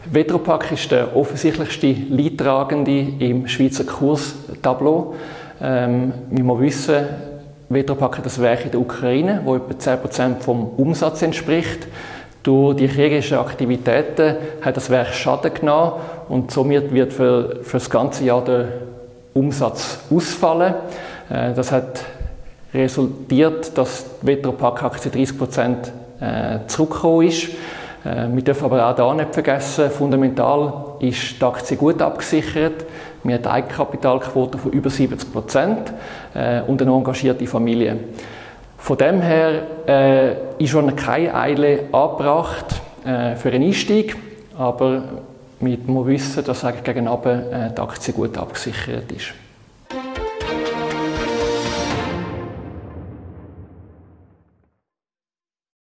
Vetropack ist der offensichtlichste Leidtragende im Schweizer Kurstableau. Wie wir wissen, Vetropack hat das Werk in der Ukraine, wo etwa 10% vom Umsatz entspricht. Durch die kriegerischen Aktivitäten hat das Werk Schaden genommen und somit wird für das ganze Jahr der Umsatz ausfallen. Das hat resultiert, dass die Vetropack-Aktie 30% zurückgekommen ist. Wir dürfen aber auch hier nicht vergessen, fundamental ist die Aktie gut abgesichert. Wir haben eine Eigenkapitalquote von über 70% und eine engagierte Familie. Von dem her ist schon keine Eile angebracht für einen Einstieg, aber wir müssen wissen, dass eigentlich gegen Abend die Aktie gut abgesichert ist.